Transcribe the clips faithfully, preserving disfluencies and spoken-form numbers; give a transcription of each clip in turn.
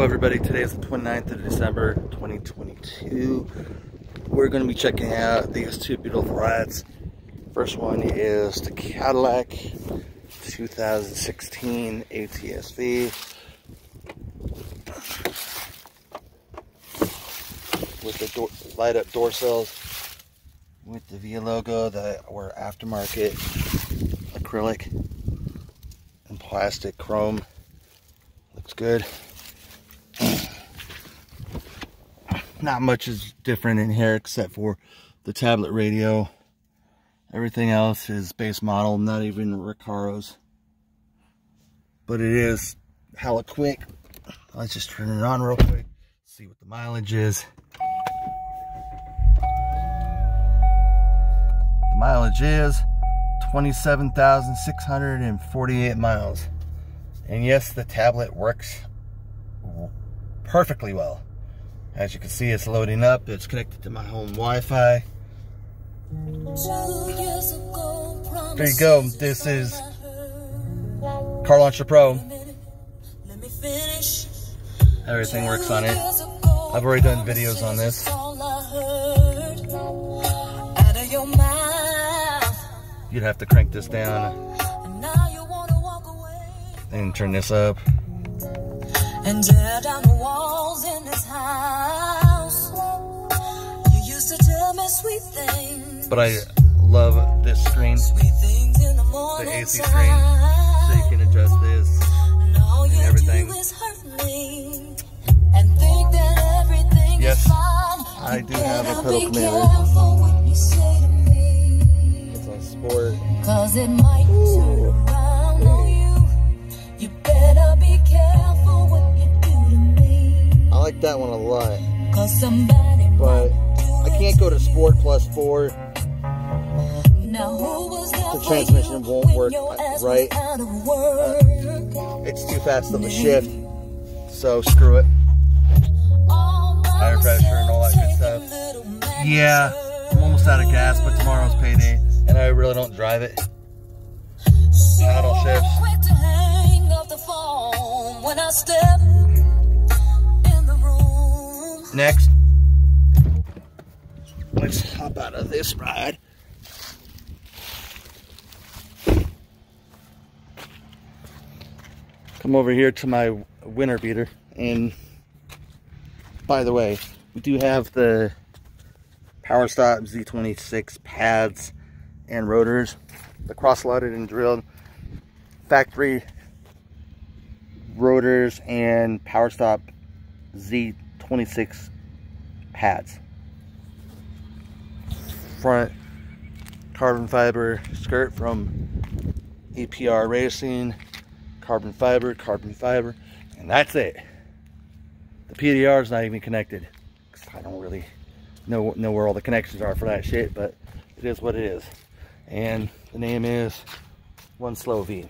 everybody, today is the twenty-ninth of December twenty twenty-two. We're going to be checking out these two beautiful rides. First one is the Cadillac two thousand sixteen A T S V with the door, light up door sills with the V logo that were aftermarket acrylic and plastic chrome. Looks good. Not much is different in here except for the tablet radio. Everything else is base model, not even Recaro's. But it is hella quick. Let's just turn it on real quick, see what the mileage is. The mileage is twenty-seven thousand six hundred forty-eight miles. And yes, the tablet works perfectly well. As you can see, it's loading up. It's connected to my home Wi-Fi. There you go. This is Car Launcher Pro. Everything works on it. I've already done videos on this. You'd have to crank this down and turn this up. And tear down the walls in this house. You used to tell me sweet things. But I love this screen, the A C screen, so you can adjust this and everything. Yes, I do have a pedal commander. It's on sport. Cause it might turn around on you. You better be careful what you do to me. I like that one a lot. But I can't go to Sport plus four. The transmission won't work right. Uh, it's too fast of a shift. So screw it. Tire pressure and all that good stuff. Yeah, I'm almost out of gas, but tomorrow's payday. And I really don't drive it. Paddle shifts. When I step in the room. Next, let's hop out of this ride. Come over here to my winter beater. And by the way, we do have the PowerStop Z twenty-six pads and rotors, the cross-loaded and drilled factory rotors and PowerStop Z twenty-six pads. Front carbon fiber skirt from A P R Racing. Carbon fiber, carbon fiber, and that's it. The P D R is not even connected. I don't really know, know where all the connections are for that shit, but it is what it is. And the name is One Slow V.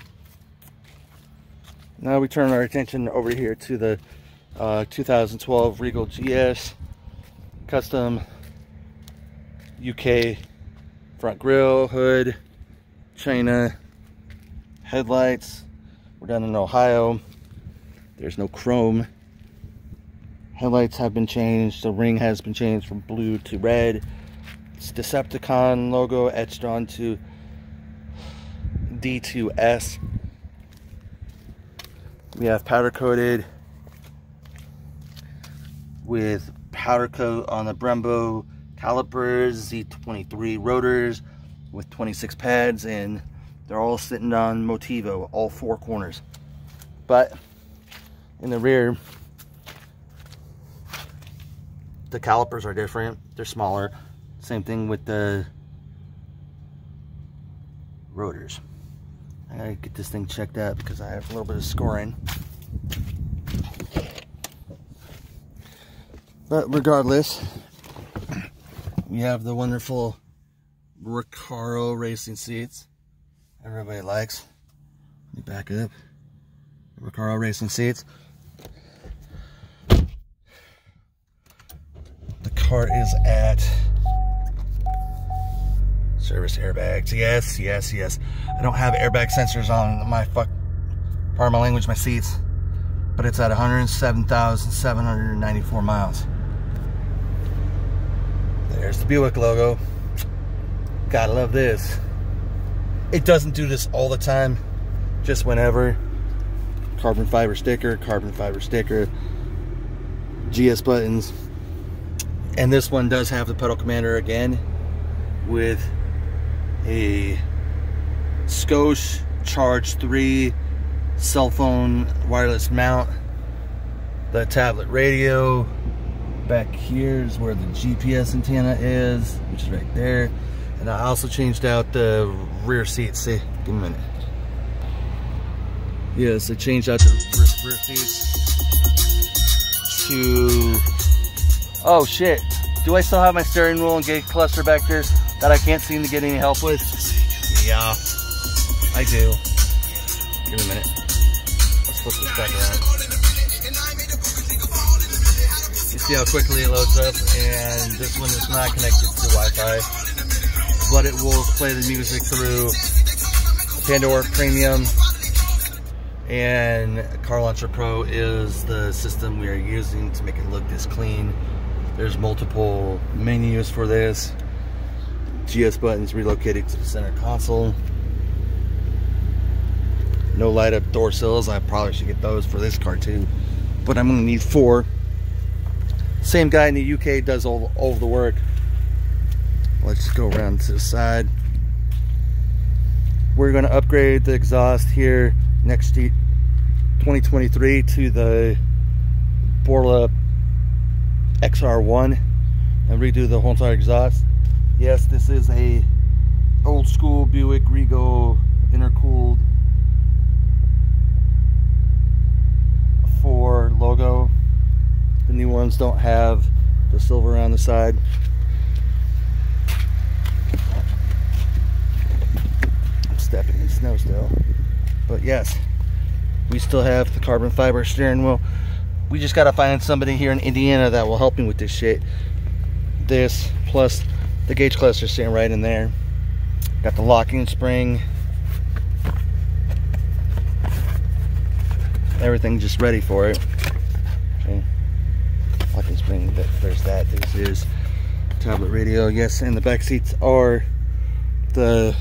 Now we turn our attention over here to the uh, two thousand twelve Regal G S custom U K front grille, hood, China, headlights. We're down in Ohio. There's no chrome. Headlights have been changed. The ring has been changed from blue to red. It's Decepticon logo etched onto D two S. We have powder coated with powder coat on the Brembo calipers, Z twenty-three rotors with twenty-six pads, and they're all sitting on Motivo, all four corners. But in the rear, the calipers are different. They're smaller. Same thing with the rotors. I gotta get this thing checked out because I have a little bit of scoring. But regardless, we have the wonderful Recaro racing seats. Everybody likes. Let me back up. Recaro racing seats. The car is at service airbags. Yes, yes, yes. I don't have airbag sensors on my fuck, pardon my language, my seats. but it's at one hundred seven thousand seven hundred ninety-four miles. There's the Buick logo. Gotta love this. It doesn't do this all the time, just whenever. Carbon fiber sticker, carbon fiber sticker, G S buttons. And this one does have the pedal commander again with a Scosche Charge three cell phone wireless mount, the tablet radio. Back here is where the G P S antenna is, which is right there. And I also changed out the rear seats. See, give me a minute. Yes, I changed out the rear, rear seats to... Oh shit, do I still have my steering wheel and gate cluster back there that I can't seem to get any help with? Yeah, I do. Give me a minute. Let's flip this back around. You see how quickly it loads up, and this one is not connected to Wi-Fi, but it will play the music through Pandora Premium, and Car Launcher Pro is the system we are using to make it look this clean. There's multiple menus for this. G S buttons relocated to the center console. No light up door sills. I probably should get those for this car too, but I'm gonna need four. Same guy in the U K does all, all of the work. Let's go around to the side. We're gonna upgrade the exhaust here next to twenty twenty-three to the Borla X R one and redo the whole entire exhaust. Yes, this is a old school Buick Regal intercooled four logo. The new ones don't have the silver on the side. I'm stepping in snow still. But yes, we still have the carbon fiber steering wheel. We just gotta find somebody here in Indiana that will help me with this shit. This plus the gauge cluster sitting right in there. Got the locking spring. Everything just ready for it. Okay. Locking spring, there's that. This is tablet radio. Yes, and the back seats are the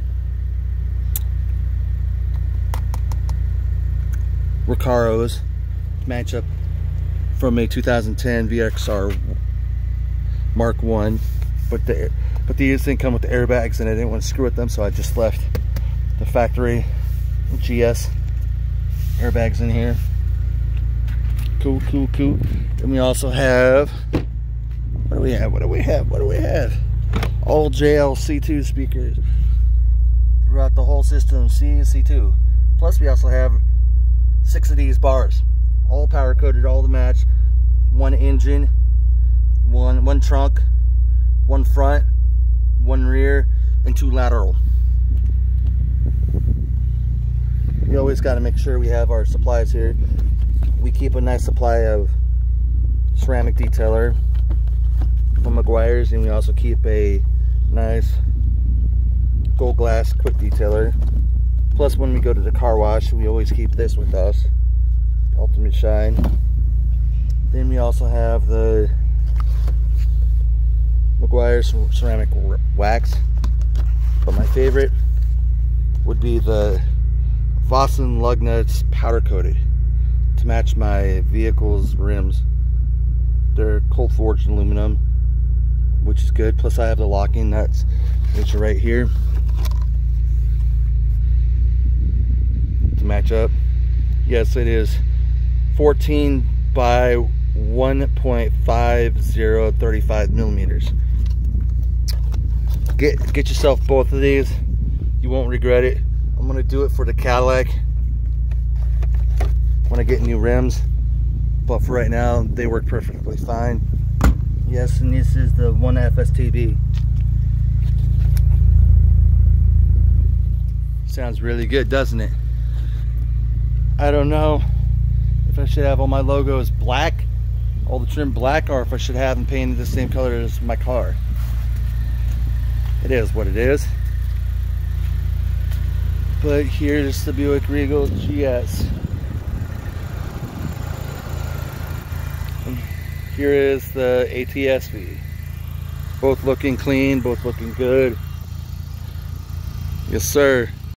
Recaros, match up from a two thousand ten V X R Mark one, but the but these didn't come with the airbags, and I didn't want to screw with them, so I just left the factory G S airbags in here. Cool, cool, cool. And we also have, what do we have? What do we have? What do we have? All J L C two speakers throughout the whole system, C C two. Plus, we also have six of these bars, all power coded, all to match. One engine, one one trunk, one front, one rear, and two lateral. We always got to make sure we have our supplies here. We keep a nice supply of ceramic detailer from Meguiar's, and we also keep a nice gold glass quick detailer. Plus, when we go to the car wash, we always keep this with us, Ultimate Shine. Then we also have the Meguiar's ceramic wax, but my favorite would be the Vossen lug nuts powder coated to match my vehicle's rims. They're cold forged aluminum, which is good. Plus I have the locking nuts, which are right here to match up. Yes, it is fourteen by one point five zero thirty-five millimeters. Get get yourself both of these. You won't regret it. I'm gonna do it for the Cadillac when I get new rims, but for right now they work perfectly fine. Yes, and this is the one F S T B. Sounds really good, doesn't it? I don't know if I should have all my logos black, all the trim black, or if I should have them painted the same color as my car. It is what it is. But here's the Buick Regal G S. And here is the A T S V. Both looking clean, both looking good. Yes, sir.